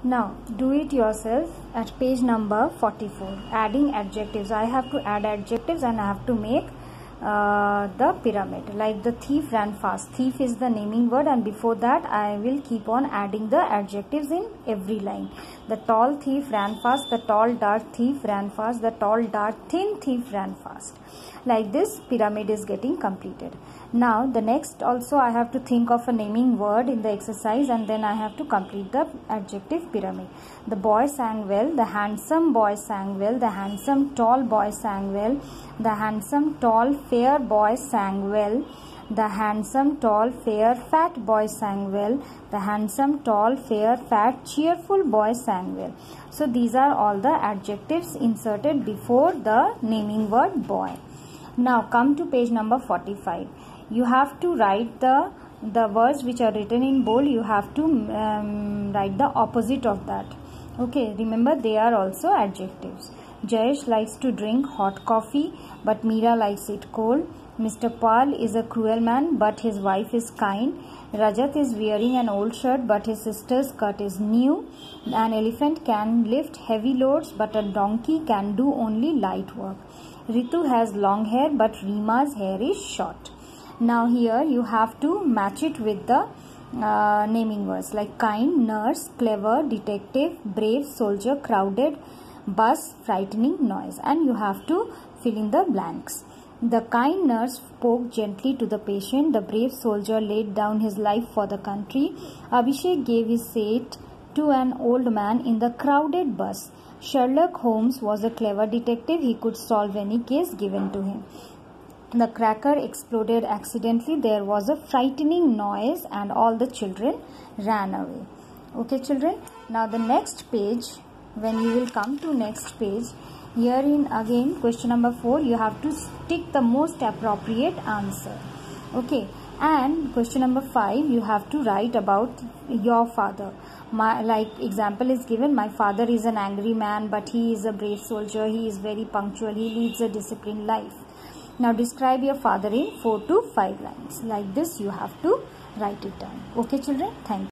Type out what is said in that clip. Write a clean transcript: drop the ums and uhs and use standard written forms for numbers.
Now do it yourself at page number 44. Adding adjectives. I have to add adjectives and I have to make the pyramid. Like the thief ran fast. Thief is the naming word, and before that I will keep on adding the adjectives in every line. The tall thief ran fast. The tall dark thief ran fast. The tall dark thin thief ran fast. Like this pyramid is getting completed. Now the next also I have to think of a naming word in the exercise, and then I have to complete the adjective pyramid. The boy sang well. The handsome boy sang well. The handsome tall boy sang well. The handsome tall fair boy sang well. The handsome tall fair fat boy sang well. The handsome tall fair fat cheerful boy sang well. So these are all the adjectives inserted before the naming word boy. Now come to page number 45. You have to write the words which are written in bold. You have to write the opposite of that. Okay, remember they are also adjectives. Jayesh likes to drink hot coffee, but Meera likes it cold. Mr. Pal is a cruel man, but his wife is kind. Rajat is wearing an old shirt, but his sister's skirt is new. An elephant can lift heavy loads, but a donkey can do only light work. Ritu has long hair, but Reema's hair is short. Now here you have to match it with the naming words like kind, nurse, clever, detective, brave, soldier, crowded, bus, frightening, noise, and you have to fill in the blanks. The kind nurse spoke gently to the patient. The brave soldier laid down his life for the country. Abhishek gave his seat to an old man in the crowded bus. Sherlock Holmes was a clever detective. He could solve any case given to him. The cracker exploded accidentally. There was a frightening noise and all the children ran away. Okay children, now the next page, when you will come to next page, herein again question number 4, you have to stick the most appropriate answer. Okay, and question number 5, you have to write about your father. Like example is given, my father is an angry man, but he is a brave soldier. He is very punctual. He leads a disciplined life. Now describe your father in 4 to 5 lines. Like this you have to write it down. Okay children, thank you.